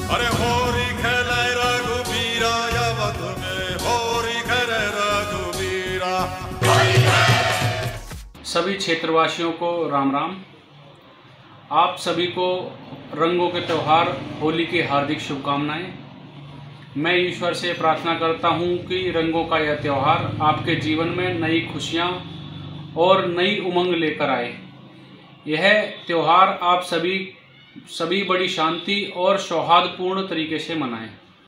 अरे होरी खेले रघुबीरा अवध में, होरी खेले रघुबीरा। सभी क्षेत्रवासियों को राम राम। आप सभी को रंगों के त्यौहार होली की हार्दिक शुभकामनाएं। मैं ईश्वर से प्रार्थना करता हूं कि रंगों का यह त्यौहार आपके जीवन में नई खुशियां और नई उमंग लेकर आए। यह त्यौहार आप सभी बड़ी शांति और सौहार्दपूर्ण तरीके से मनाएं।